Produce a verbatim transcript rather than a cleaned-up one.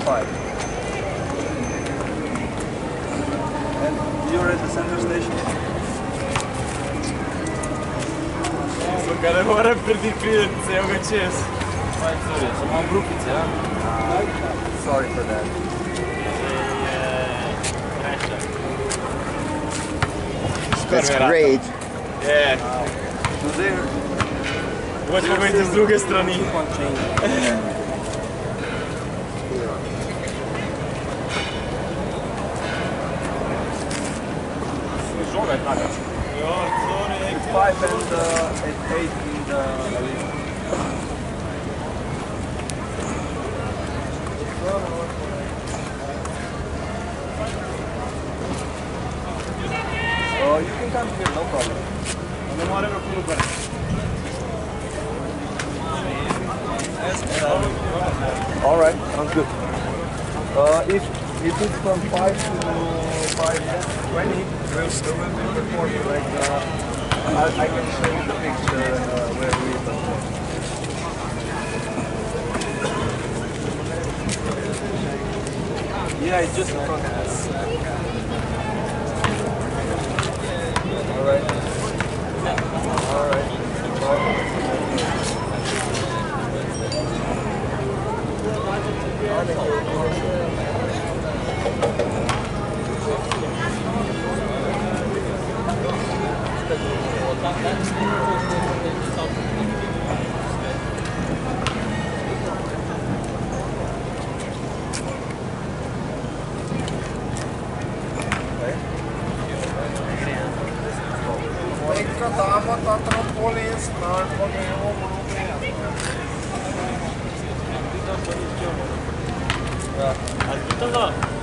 five. And you're at the center station? Kada moram prvi prijeti, evo ga čez. Aj, sorry, sam malo brukice, ja? Sorry for that. That's great. Yeah. Do they... Uvijek mogu biti s druge strane. Žoga je taka. It's five and uh, at eight in the arena. Uh, you can come here, no problem. All right, sounds good. Uh, if if it's from five to five twenty, we'll still be performing like. Uh, I, I can show you the picture uh, where we perform. Yeah, it's just in front of us. All right. All right. Al